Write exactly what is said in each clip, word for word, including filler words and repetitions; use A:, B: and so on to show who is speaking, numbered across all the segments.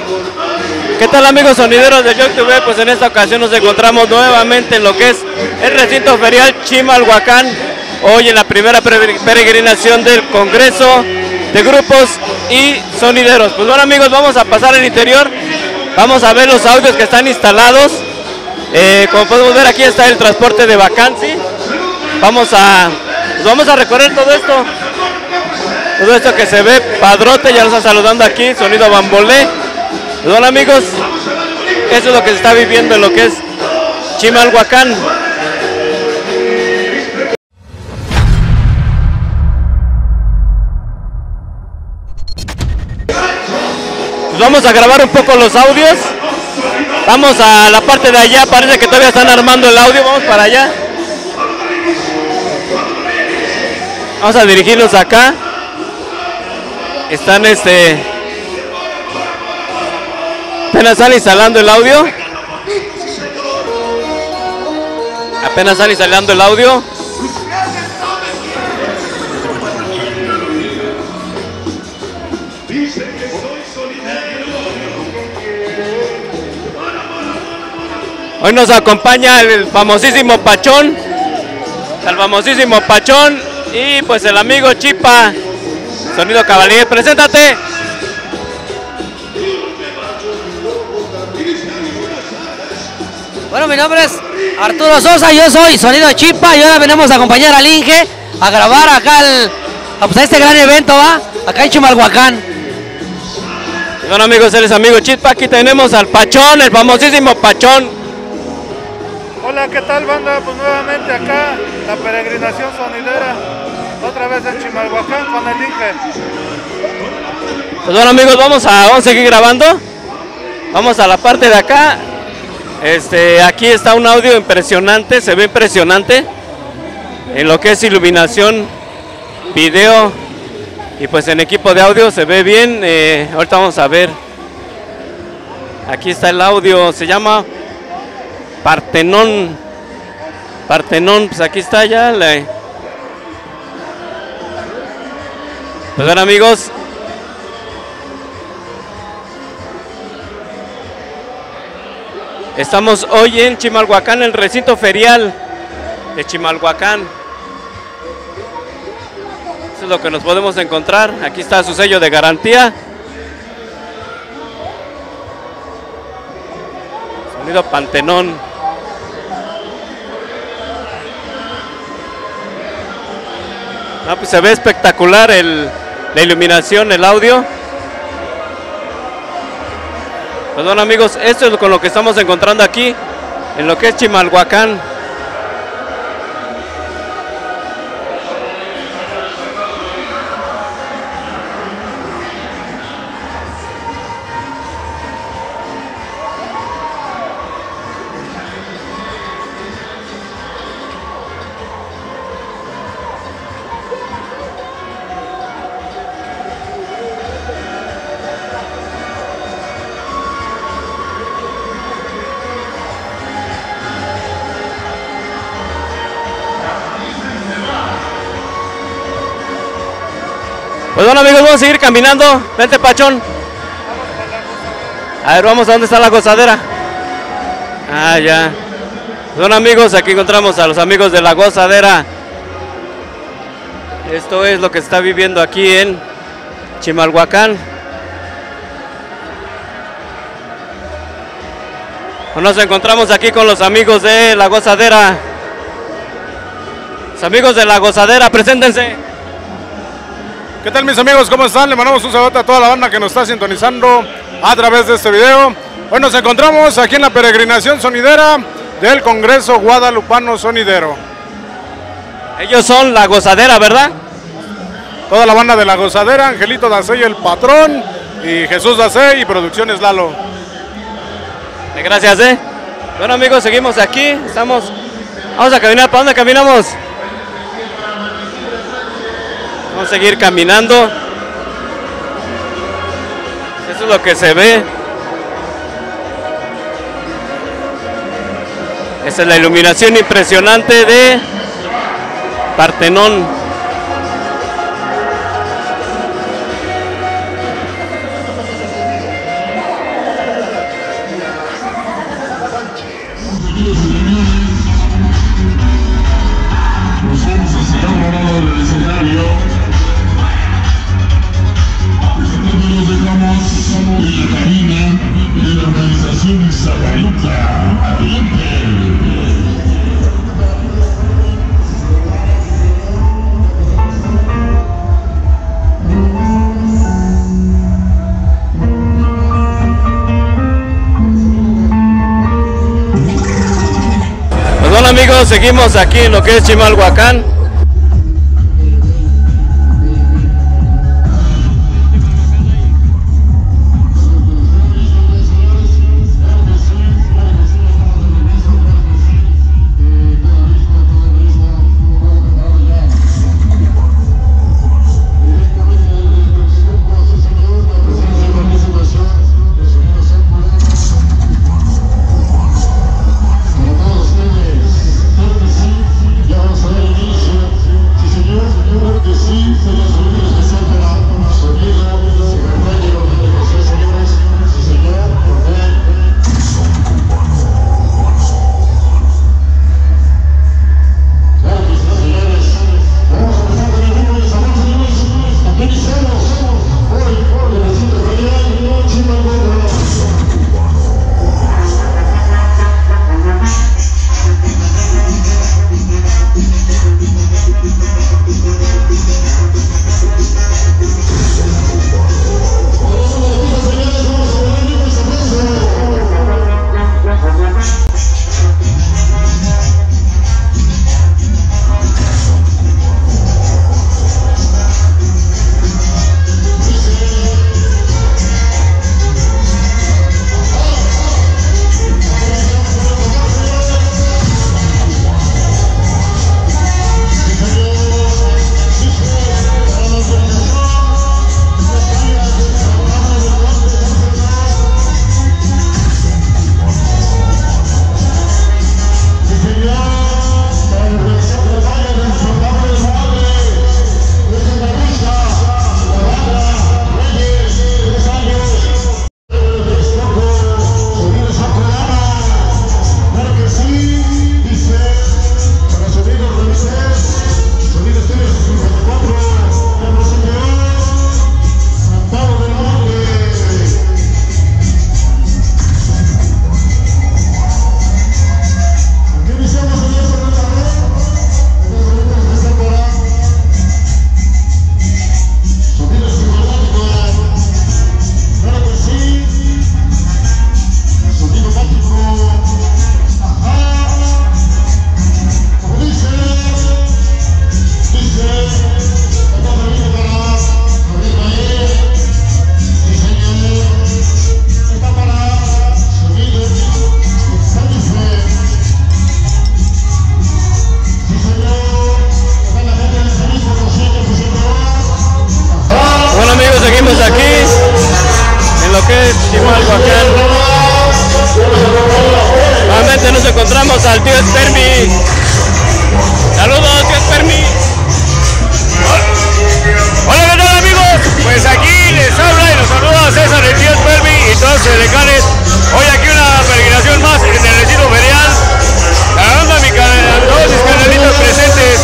A: ¿Qué tal, amigos sonideros de YouTube? Pues en esta ocasión nos encontramos nuevamente en lo que es el recinto ferial Chimalhuacán, hoy en la primera peregrinación del Congreso de Grupos y Sonideros. Pues bueno, amigos, vamos a pasar al interior, vamos a ver los audios que están instalados. Eh, como podemos ver, aquí está el transporte de Vacancy. Vamos a, pues vamos a recorrer todo esto, todo esto que se ve padrote, ya nos está saludando aquí, sonido bambolé. Bueno, amigos, eso es lo que se está viviendo en lo que es Chimalhuacán. Pues vamos a grabar un poco los audios. Vamos a la parte de allá, parece que todavía están armando el audio, vamos para allá. Vamos a dirigirnos acá. Están este... apenas están instalando el audio. Apenas están instalando el audio. Hoy nos acompaña el famosísimo Pachón. El famosísimo Pachón. Y pues el amigo Chipa. Sonido Cavalier. Preséntate.
B: Bueno, mi nombre es Arturo Sosa, yo soy Sonido Chipa y ahora venimos a acompañar al Inge a grabar acá el, a, pues, a este gran evento, ¿va? Acá en Chimalhuacán.
A: Bueno, amigos, él es amigo Chipa. Aquí tenemos al Pachón, el famosísimo Pachón.
C: Hola, ¿qué tal, banda? Pues nuevamente acá, la peregrinación sonidera, otra vez en Chimalhuacán con el Inge.
A: Pues bueno, amigos, vamos a, vamos a seguir grabando. Vamos a la parte de acá. Este, aquí está un audio impresionante, se ve impresionante en lo que es iluminación, video y pues en equipo de audio se ve bien. Eh, ahorita vamos a ver. Aquí está el audio, se llama Partenón. Partenón, pues aquí está ya. La... Pues bueno, amigos. Estamos hoy en Chimalhuacán, el recinto ferial de Chimalhuacán. Eso es lo que nos podemos encontrar. Aquí está su sello de garantía. Sonido Pantenón. No, pues se ve espectacular el, la iluminación, el audio. Pues bueno, amigos, esto es con lo que estamos encontrando aquí, en lo que es Chimalhuacán. Pues bueno, amigos, vamos a seguir caminando. Vente, Pachón. A ver, vamos a dónde está la gozadera. Ah, ya. Pues bueno, amigos, aquí encontramos a los amigos de la gozadera. Esto es lo que se está viviendo aquí en Chimalhuacán. Nos encontramos aquí con los amigos de la gozadera. Los amigos de la gozadera, preséntense.
C: ¿Qué tal, mis amigos? ¿Cómo están? Le mandamos un saludo a toda la banda que nos está sintonizando a través de este video. Hoy nos encontramos aquí en la peregrinación sonidera del Congreso Guadalupano Sonidero.
A: Ellos son la gozadera, ¿verdad?
C: Toda la banda de la gozadera, Angelito Dacey, el patrón, y Jesús Dacey y Producciones Lalo.
A: Gracias, eh. Bueno, amigos, seguimos aquí. Estamos. Vamos a caminar. ¿Para dónde caminamos? Vamos a seguir caminando. Eso es lo que se ve. Esa es la iluminación impresionante de Partenón. amigos, seguimos aquí en lo que es Chimalhuacán. Nuevamente nos encontramos al tío Spermi. Saludos, tío Spermi. Hola, ¿qué tal, amigos? Pues aquí les habla y los saluda César, el tío Spermi y todos los decanes. Hoy aquí una peregrinación más en el recinto ferial. Saludando a, mi a todos mis canalitos presentes.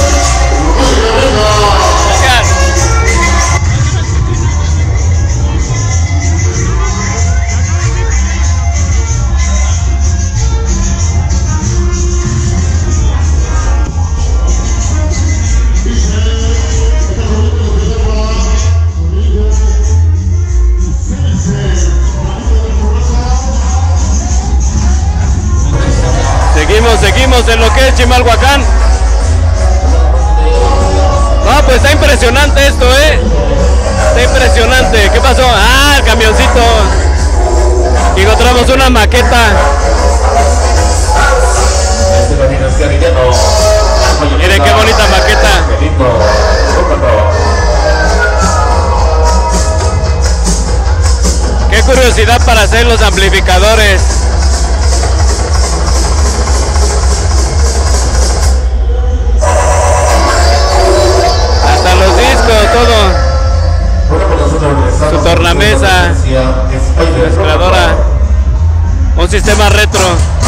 A: Seguimos, seguimos en lo que es Chimalhuacán. No, pues está impresionante esto, ¿eh? Está impresionante. ¿Qué pasó? Ah, el camioncito. Y encontramos una maqueta. Miren qué bonita maqueta. Qué curiosidad para hacer los amplificadores. Hasta los discos, todo. Su tornamesa, mezcladora, un sistema retro.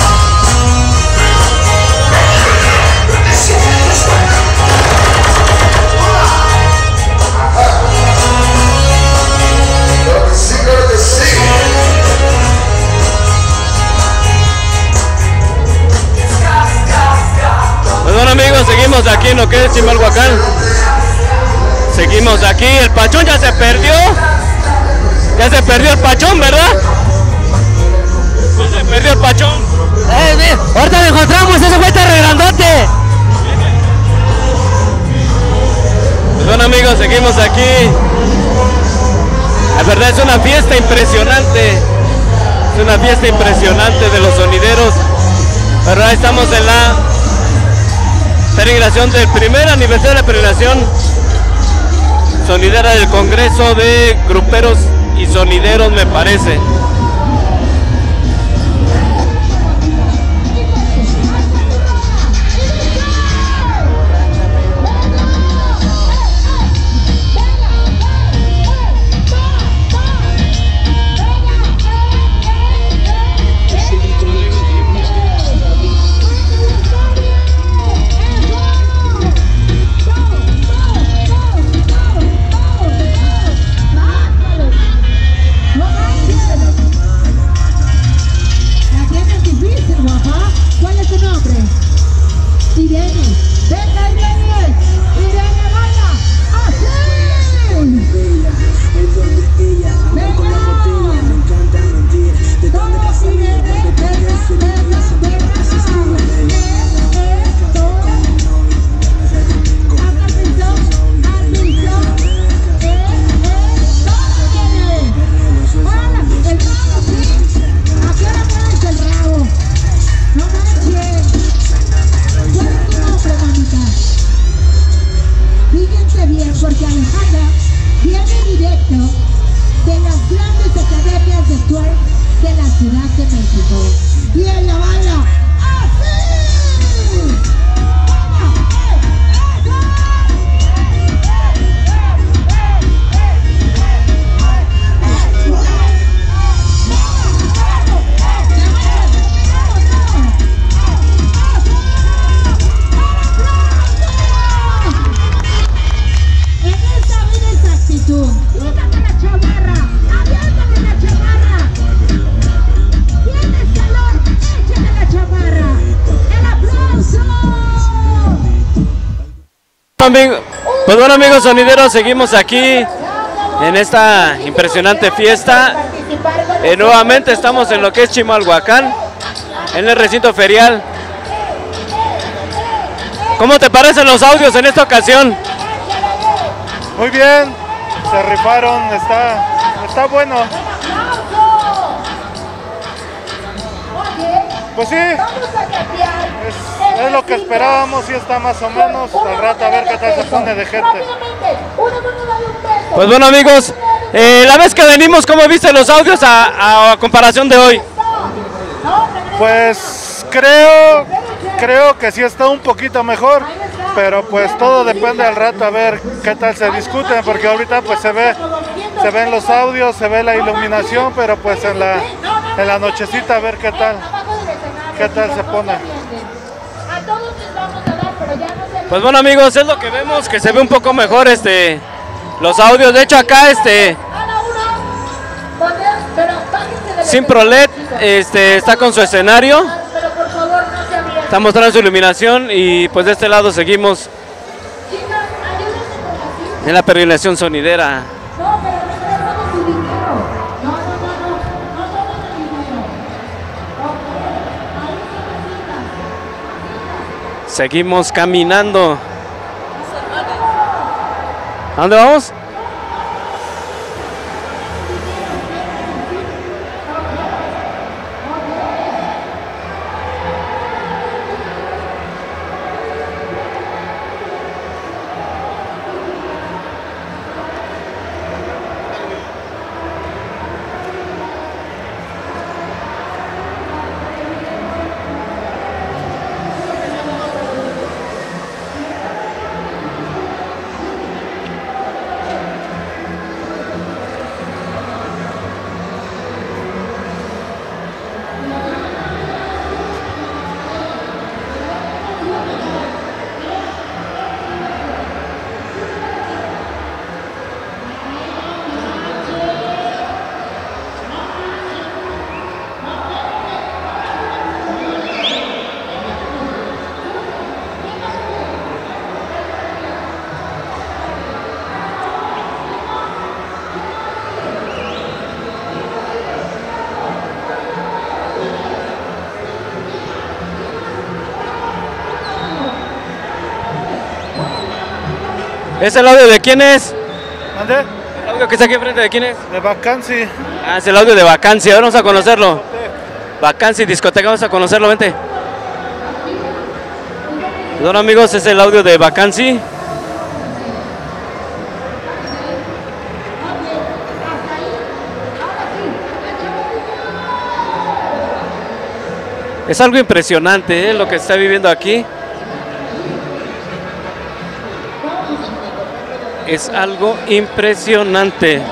A: Pues bueno, amigos, seguimos aquí en lo que es Chimalhuacán. Seguimos aquí, el Pachón ya se perdió. Ya se perdió el Pachón, ¿verdad? Ya se perdió el Pachón?
B: Eh, mira, ahorita lo encontramos, ese fue este re grandote.
A: Pues bueno amigos, seguimos aquí. La verdad es una fiesta impresionante. Es una fiesta impresionante de los sonideros. Pero ahora estamos en la peregrinación del primer aniversario de la peregrinación sonidera del Congreso de Gruperos y Sonideros, me parece. Pues bueno amigos sonideros, seguimos aquí en esta impresionante fiesta. Eh, nuevamente estamos en lo que es Chimalhuacán, en el recinto ferial. ¿Cómo te parecen los audios en esta ocasión?
D: Muy bien, se rifaron, está, está bueno. Pues sí, es, es lo que esperábamos y está más o menos. Al rato a ver qué tal se pone de gente.
A: Pues bueno amigos, eh, la vez que venimos, ¿cómo viste los audios a, a, a comparación de hoy?
D: Pues creo, creo que sí está un poquito mejor, pero pues todo depende al rato a ver qué tal se discuten, porque ahorita pues se ve, se ven los audios, se ve la iluminación, pero pues en la, en la nochecita a ver qué tal, qué tal se pone.
A: Pues bueno amigos, es lo que vemos, que se ve un poco mejor este los audios. De hecho acá este Simprolet este, está con su escenario, está mostrando su iluminación y pues de este lado seguimos en la peregrinación sonidera. Seguimos caminando. ¿A dónde vamos? ¿Es el audio de quién es?
D: ¿Mande?
A: ¿El audio que está aquí enfrente de quién es?
D: De Vacancy.
A: Ah, es el audio de Vacancy, ahora vamos a conocerlo. Vacancy, discoteca, vamos a conocerlo, vente. Perdón amigos, es el audio de Vacancy. Es algo impresionante, ¿eh? Lo que está viviendo aquí. Es algo impresionante.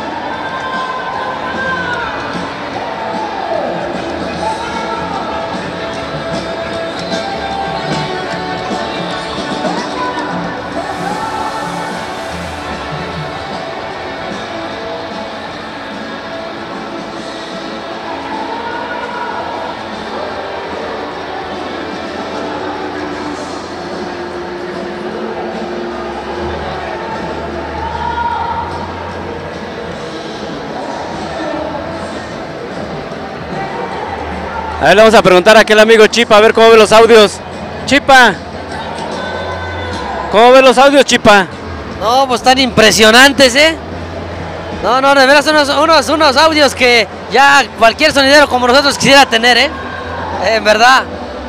A: A ver, le vamos a preguntar a aquel amigo Chipa, a ver cómo ve los audios. Chipa, ¿cómo ve los audios, Chipa?
B: No, pues están impresionantes, ¿eh? No, no, de veras unos, unos, unos audios que ya cualquier sonidero como nosotros quisiera tener, ¿eh? Eh, en verdad.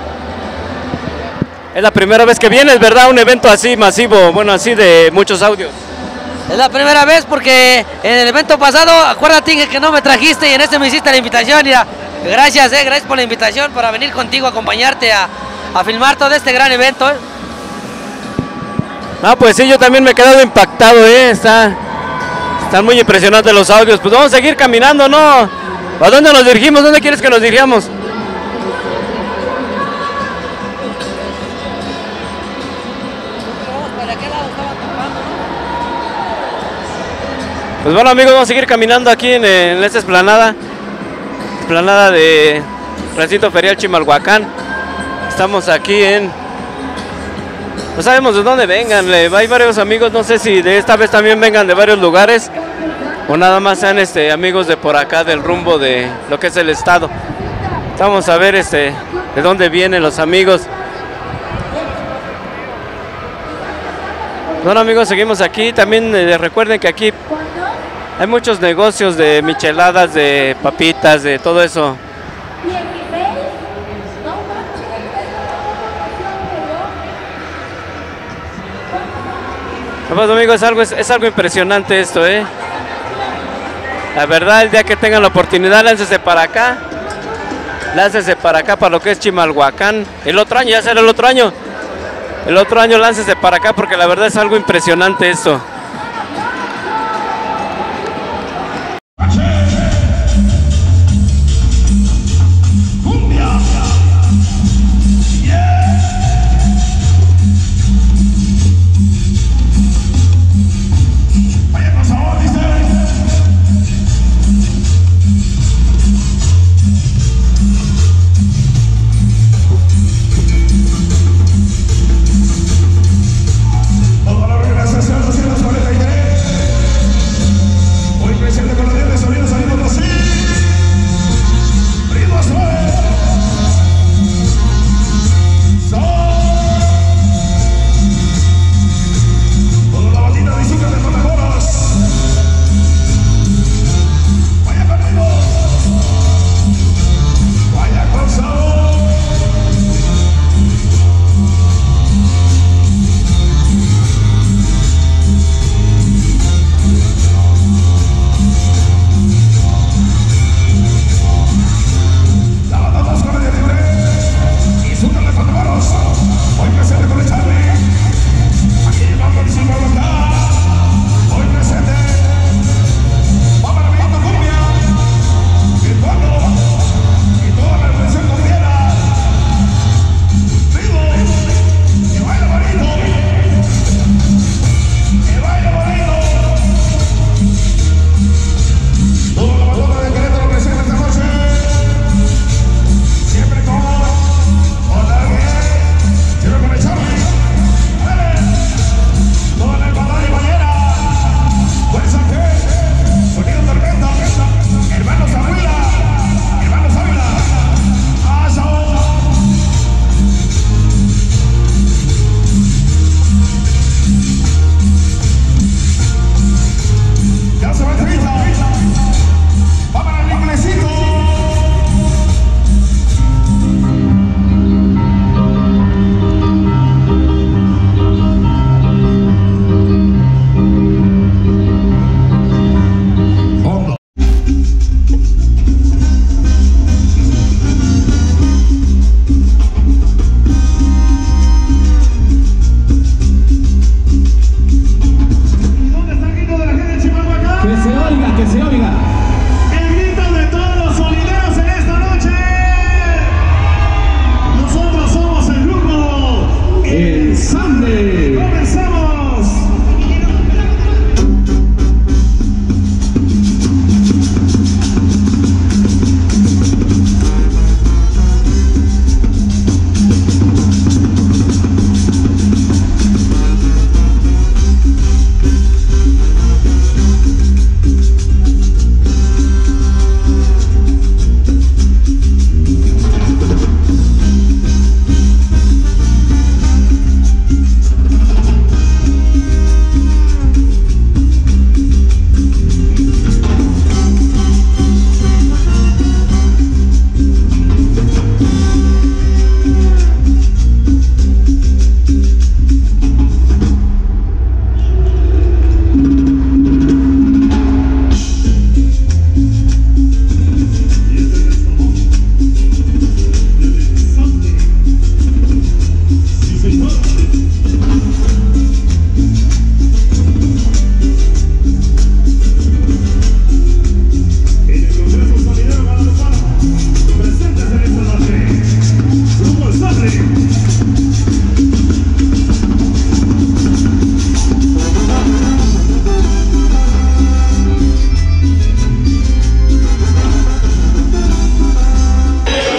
A: Es la primera vez que vienes, ¿verdad? Un evento así masivo, bueno, así de muchos audios.
B: Es la primera vez porque en el evento pasado, acuérdate que no me trajiste y en este me hiciste la invitación. Y a, gracias, eh, gracias por la invitación para venir contigo a acompañarte a, a filmar todo este gran evento. Eh.
A: Ah, pues sí, yo también me he quedado impactado, eh. Está, están muy impresionantes los audios. Pues vamos a seguir caminando, ¿no? ¿A dónde nos dirigimos? ¿Dónde quieres que nos dirigamos? Pues bueno amigos, vamos a seguir caminando aquí en, en esta explanada, explanada de Recinto Ferial Chimalhuacán. Estamos aquí en, no sabemos de dónde vengan, hay varios amigos, no sé si de esta vez también vengan de varios lugares o nada más sean este, amigos de por acá del rumbo de lo que es el estado. Vamos a ver este, de dónde vienen los amigos. Bueno amigos, seguimos aquí, también eh, recuerden que aquí hay muchos negocios de micheladas, de papitas, de todo eso. Pues amigos, es algo, es, es algo impresionante esto, ¿eh? La verdad, el día que tengan la oportunidad, láncese para acá. Láncese para acá, para lo que es Chimalhuacán. El otro año, ya será el otro año. El otro año láncese para acá porque la verdad es algo impresionante esto.
E: Toda la organización, los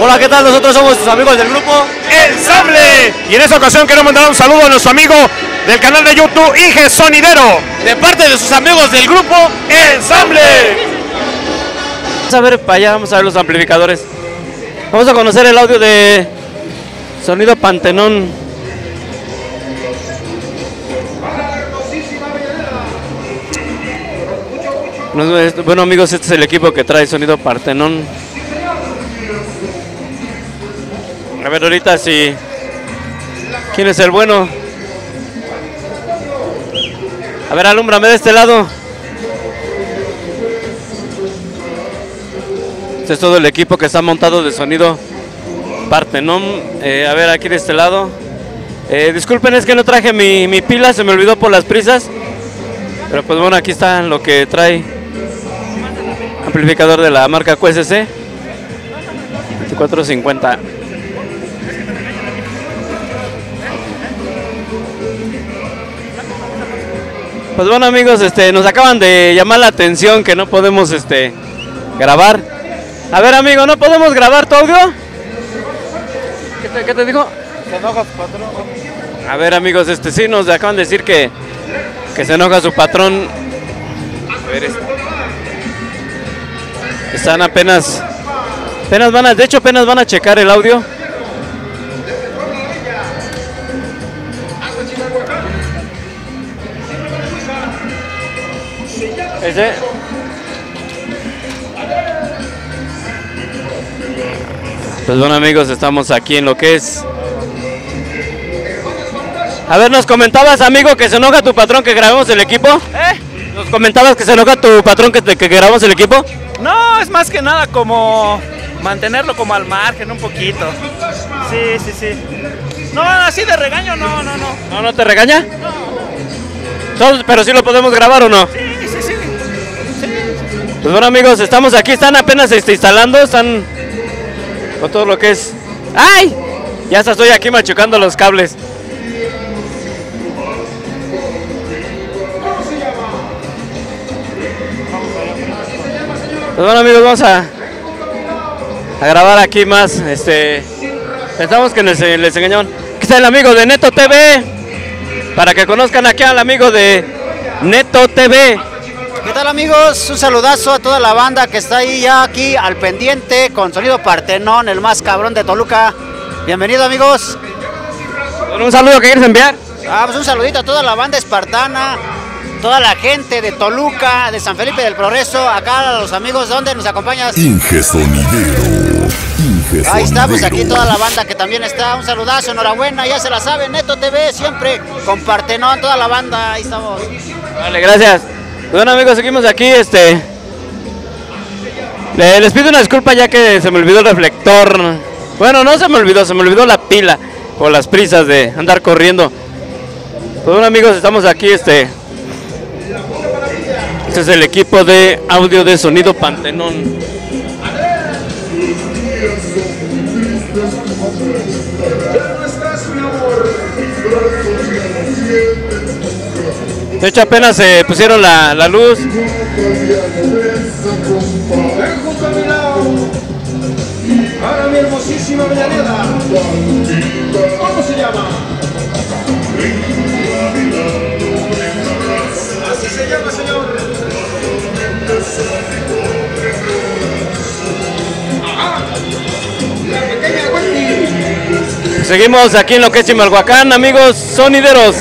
A: Hola, ¿qué tal? Nosotros somos sus amigos del grupo
E: Ensamble. Y en esta ocasión queremos mandar un saludo a nuestro amigo del canal de YouTube Inge Sonidero,
A: de parte de sus amigos del grupo
E: Ensamble.
A: Vamos a ver para allá, vamos a ver los amplificadores. Vamos a conocer el audio de Sonido Partenón. Bueno, amigos, este es el equipo que trae Sonido Partenón. A ver ahorita si... ¿Quién es el bueno? A ver, alúmbrame de este lado. Este es todo el equipo que está montado de Sonido Partenón. Eh, a ver, aquí de este lado. Eh, disculpen, es que no traje mi, mi pila, se me olvidó por las prisas. Pero pues bueno, aquí está lo que trae. Amplificador de la marca Q S C veinticuatro cincuenta. Pues bueno, amigos, este, nos acaban de llamar la atención que no podemos este, grabar. A ver, amigo, ¿no podemos grabar tu audio? ¿Qué te, qué te dijo?
D: Se enoja su patrón.
A: A ver, amigos, este sí nos acaban de decir que, que se enoja su patrón. A ver, este. Están apenas, apenas van a, de hecho apenas van a checar el audio. Ese. Pues bueno, amigos, estamos aquí en lo que es. A ver, nos comentabas, amigo, que se enoja tu patrón que grabemos el equipo.
F: ¿Eh?
A: Nos comentabas que se enoja tu patrón que, que grabamos el equipo.
F: No, es más que nada como mantenerlo como al margen un poquito. Sí, sí, sí. No, así de regaño, no, no, no.
A: ¿No, no te regaña? No. Entonces, pero sí lo podemos grabar o no.
F: Sí, sí, sí. sí.
A: Pues bueno, amigos, estamos aquí, están apenas este, instalando, están con todo lo que es. ¡Ay! Ya hasta estoy aquí machucando los cables. Pues bueno, amigos, vamos a, a grabar aquí más. Este, pensamos que les, les engañaron. Aquí está el amigo de Neto T V, para que conozcan aquí al amigo de Neto T V.
G: ¿Qué tal, amigos? Un saludazo a toda la banda que está ahí ya aquí al pendiente con Sonido Partenón, el más cabrón de Toluca. Bienvenido, amigos.
A: Bueno, un saludo que quieres enviar.
G: Ah, pues un saludito a toda la banda espartana, toda la gente de Toluca, de San Felipe del Progreso, acá a los amigos, ¿dónde nos acompañas?
H: Inge Sonidero. Inge
G: Ahí está, pues aquí
H: Sonidero.
G: toda la banda que también está. Un saludazo, enhorabuena, ya se la saben, Neto T V siempre con Partenón, toda la banda, ahí estamos.
A: Vale, gracias. Bueno, amigos, seguimos aquí. Este, le- les pido una disculpa ya que se me olvidó el reflector. Bueno, no se me olvidó, se me olvidó la pila por las prisas de andar corriendo. Pues bueno, amigos, estamos aquí. Este, este es el equipo de audio de Sonido Partenón. De hecho, apenas se eh, pusieron la, la luz.
I: Para mi hermosísima Avellaneda. ¿Cómo se llama? Así se llama, señor. Ajá. La pequeña Wendy.
A: Seguimos aquí en lo que es Chimalhuacán, amigos sonideros.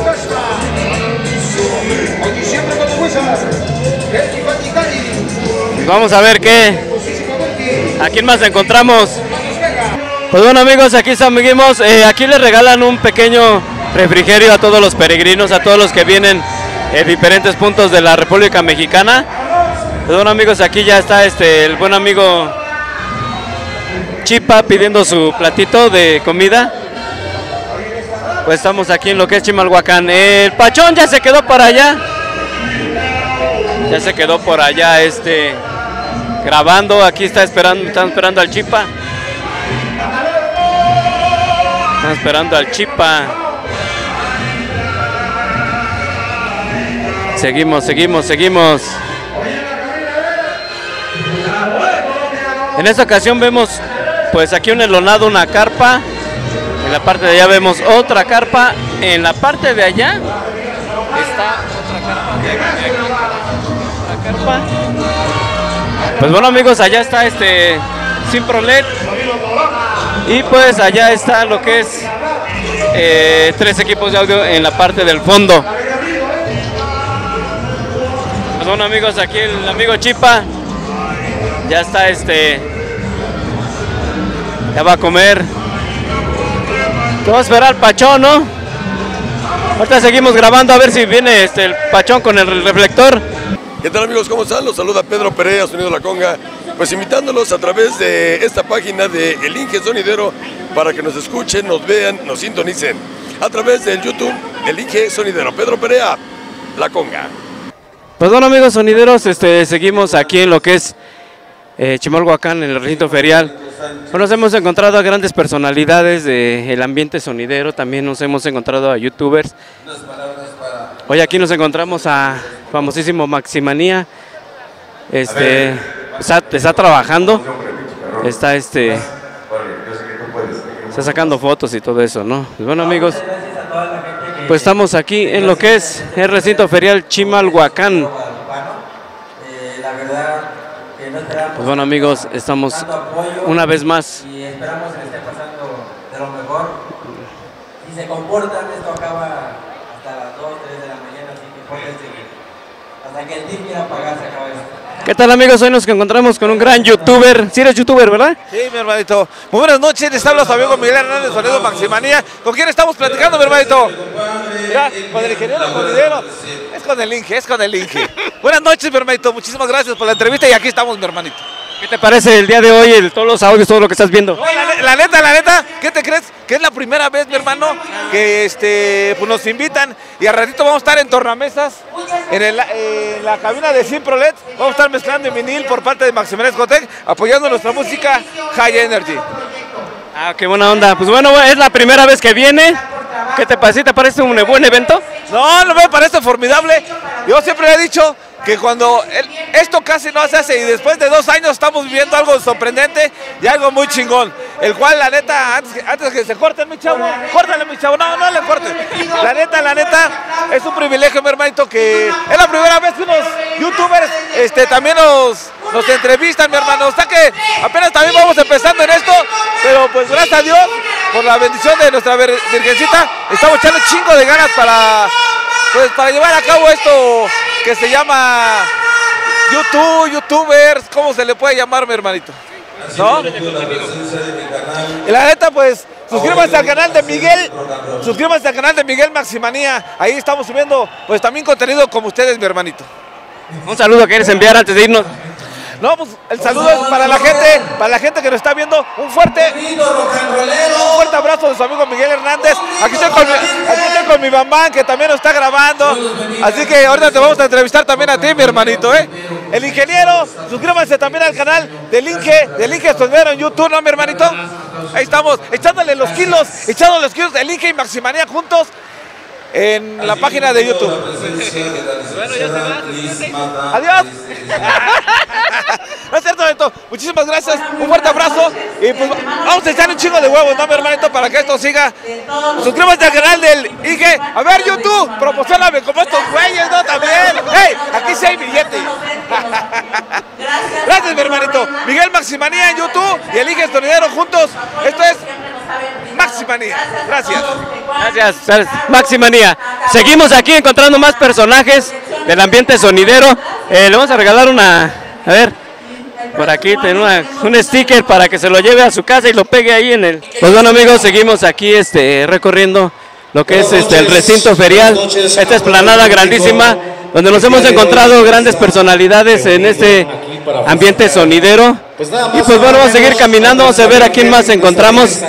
I: Aquí siempre con fuerzas. Betty Vaticani.
A: Vamos a ver qué. ¿A quién más encontramos? Pues bueno, amigos, aquí seguimos. Eh, aquí les regalan un pequeño refrigerio a todos los peregrinos, a todos los que vienen de diferentes puntos de la República Mexicana. Pues bueno, amigos, aquí ya está este el buen amigo Chipa pidiendo su platito de comida. Pues estamos aquí en lo que es Chimalhuacán. El Pachón ya se quedó por allá. Ya se quedó por allá este grabando. Aquí está esperando, están esperando al Chipa. Están esperando al Chipa. Seguimos, seguimos, seguimos. En esta ocasión vemos pues aquí un enlonado, una carpa. En la parte de allá vemos otra carpa. En la parte de allá está otra carpa. De aquí, de aquí, otra carpa. Pues bueno, amigos, allá está este Simprolet. Y pues allá está lo que es eh, tres equipos de audio en la parte del fondo. Pues bueno, amigos, aquí el amigo Chipa ya está este ya va a comer. Vamos a esperar al Pachón, ¿no? Ahorita seguimos grabando a ver si viene este el Pachón con el reflector.
J: ¿Qué tal, amigos? ¿Cómo están? Los saluda Pedro Perea, Sonido La Conga. Pues invitándolos a través de esta página de El Inge Sonidero para que nos escuchen, nos vean, nos sintonicen. A través del YouTube, El Inge Sonidero. Pedro Perea, La Conga.
A: Pues bueno, amigos sonideros, este, seguimos aquí en lo que es eh, Chimalhuacán, en el recinto ferial. Bueno, nos hemos encontrado a grandes personalidades del ambiente sonidero, también nos hemos encontrado a youtubers. Hoy aquí nos encontramos a famosísimo Maximanía, este, está, está trabajando, está, este, está sacando fotos y todo eso, ¿no? Pues bueno, amigos, pues estamos aquí en lo que es el recinto ferial Chimalhuacán. Pues bueno, amigos, estamos una vez más.
K: Y esperamos que esté pasando de lo mejor. Si se comportan, esto acaba hasta las dos, tres de la mañana, así que pueden seguir. Hasta que el día quiera apagar, se acaba esto.
A: ¿Qué tal, amigos? Hoy nos encontramos con un gran youtuber. ¿Sí eres youtuber, verdad?
L: Sí, mi hermanito. Muy buenas noches, les habla su amigo Miguel Hernández, Sonido Maximanía. ¿Con quién estamos platicando, mi hermanito? Ya, con el ingeniero sonidero. Es con el Inge, es con el Inge. Buenas noches, mi hermanito. Muchísimas gracias por la entrevista y aquí estamos, mi hermanito.
A: ¿Qué te parece el día de hoy, el, todos los audios, todo lo que estás viendo?
L: No, la, la neta, la neta, ¿qué te crees? Que es la primera vez, mi hermano, que este, pues nos invitan y al ratito vamos a estar en tornamesas, en, el, en la cabina de Simprolet, vamos a estar mezclando en vinil por parte de Maximiliano Escotec, apoyando nuestra música High Energy.
A: Ah, qué buena onda. Pues bueno, es la primera vez que viene. ¿Qué te parece? ¿Te parece un buen evento?
L: No, no me parece formidable. Yo siempre he dicho que cuando el, esto casi no se hace y después de dos años estamos viviendo algo sorprendente y algo muy chingón, el cual la neta, antes que, antes que se corten, mi chavo, córtale, mi chavo, no, no le corten. La neta, la neta, es un privilegio, mi hermanito, que es la primera vez que unos youtubers este, también nos, nos entrevistan, mi hermano. O sea que apenas también vamos empezando en esto, pero pues gracias a Dios, por la bendición de nuestra Virgencita, estamos echando chingo de ganas para, pues, para llevar a cabo esto que se llama YouTube, youtubers, ¿cómo se le puede llamar, mi hermanito? ¿No? Y la neta, pues, suscríbanse al canal de Miguel, suscríbanse al canal de Miguel Maximanía, ahí estamos subiendo, pues, también contenido como ustedes, mi hermanito.
A: Un saludo que quieres enviar antes de irnos.
L: No, pues el saludo es para la gente, para la gente que nos está viendo, un fuerte, un fuerte abrazo de su amigo Miguel Hernández. Aquí estoy con mi, aquí estoy con mi mamá que también nos está grabando, así que ahorita te vamos a entrevistar también a ti, mi hermanito, ¿eh? El ingeniero, suscríbanse también al canal del Inge, del Inge Sonidero en YouTube, ¿no, mi hermanito? Ahí estamos, echándole los kilos, echándole los kilos del Inge y Maximanía juntos en la página de YouTube. Bueno, ya se va. Adiós. No es cierto, Beto. Muchísimas gracias. Un fuerte abrazo. Y pues vamos a echar un chingo de huevos, ¿no, mi hermanito? Para que esto siga. Suscríbete al canal del Inge. A ver, YouTube, promocioname como estos güeyes, ¿no? También. ¡Hey! Aquí sí hay billete. Gracias, mi hermanito. Miguel Maximanía en YouTube y el Inge Sonidero juntos. Esto es Maximanía. Gracias.
A: Gracias, Maximanía. Seguimos aquí encontrando más personajes del ambiente sonidero. Eh, le vamos a regalar una, a ver, por aquí tengo una, un sticker para que se lo lleve a su casa y lo pegue ahí en el. Pues bueno, amigos, seguimos aquí este, recorriendo lo que es este, el recinto ferial. Esta esplanada grandísima donde nos hemos encontrado grandes personalidades en este ambiente sonidero. Y pues bueno, vamos a seguir caminando, vamos a ver a quién más encontramos.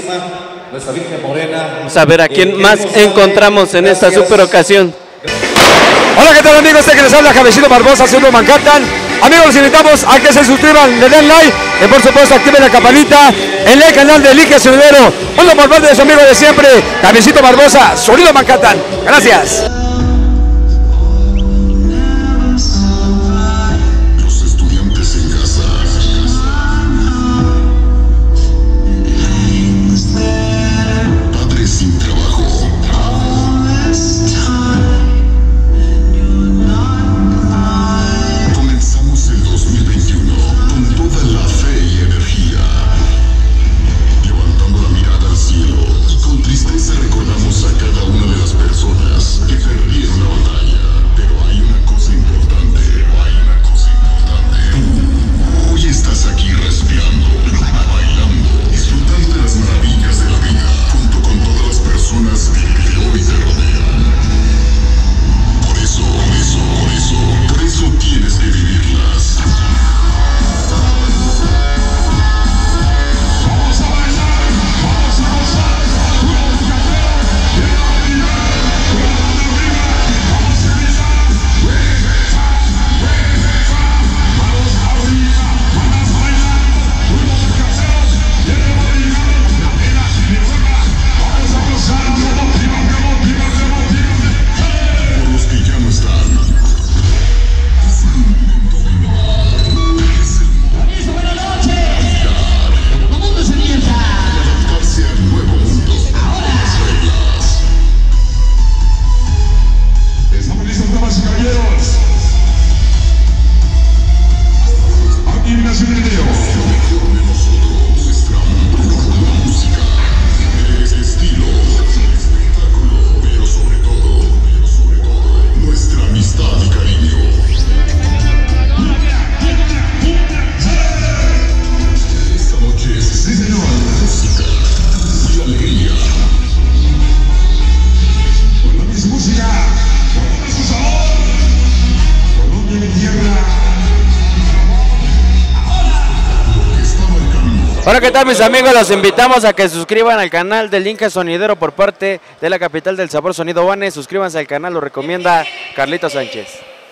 A: Vamos a ver a quién más encontramos en esta super ocasión.
M: Hola, ¿qué tal, amigos? Este que les habla Javesino Barbosa, Sonido Manhattan. Amigos, los invitamos a que se suscriban, le den like y por supuesto activen la campanita en el canal de Inge Sonidero. Hola, por parte de su amigo de siempre, Javesino Barbosa, Sonido Manhattan. Gracias.
A: Hola, ¿qué tal mis amigos? Los invitamos a que se suscriban al canal del Inge Sonidero por parte de la capital del sabor, Sonido Bane. Suscríbanse al canal, lo recomienda Carlito Sánchez.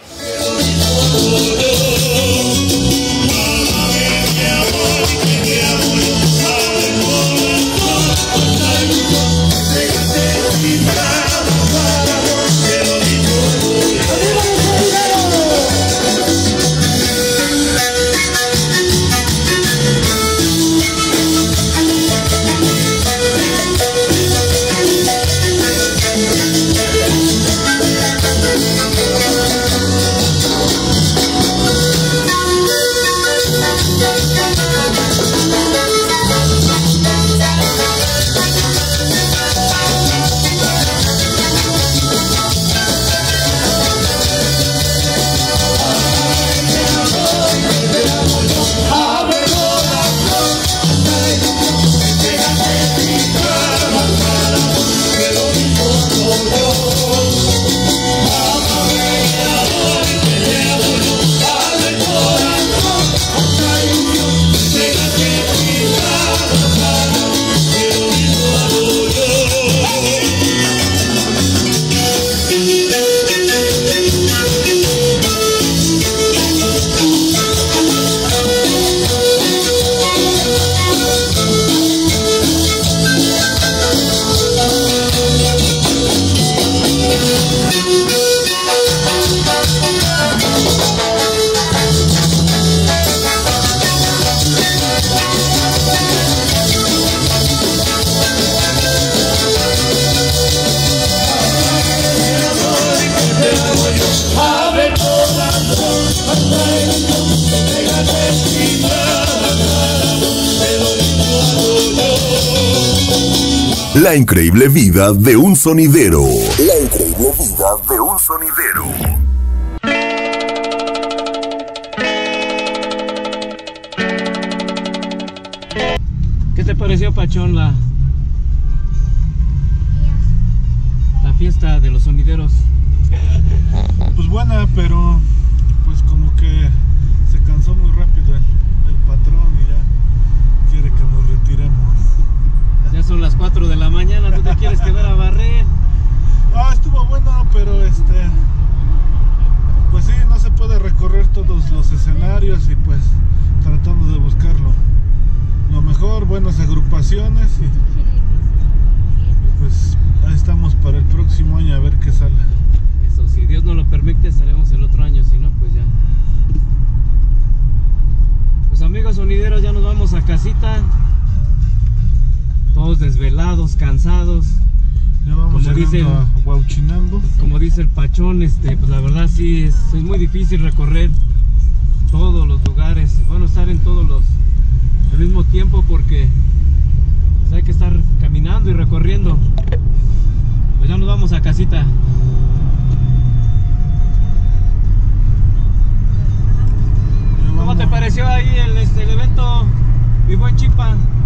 H: La increíble vida de un sonidero. La increíble vida de un sonidero.
A: ¿Qué te pareció, Pachón, la, la fiesta de los sonideros?
D: Pues buena, pero pues como que se cansó muy rápido el, el patrón y ya quiere que nos retiremos.
A: Ya son las cuatro de la mañana, ¿tú te quieres quedar a barrer?
D: Ah, estuvo bueno, pero este... pues sí, no se puede recorrer todos los escenarios y pues tratando de buscarlo lo mejor, buenas agrupaciones y, y pues ahí estamos para el próximo año a ver qué sale.
A: Eso, si Dios nos lo permite, estaremos el otro año, si no, pues ya. Pues amigos sonideros, ya nos vamos a casita. Todos desvelados, cansados.
D: Ya vamos
A: como dice el,
D: a Huauchinango.
A: Como dice el Pachón, este, pues la verdad sí es, es muy difícil recorrer todos los lugares. Bueno, estar en todos los al mismo tiempo porque pues, hay que estar caminando y recorriendo. Pues ya nos vamos a casita. ¿Cómo te pareció ahí el, este, el evento, mi buen Chipa?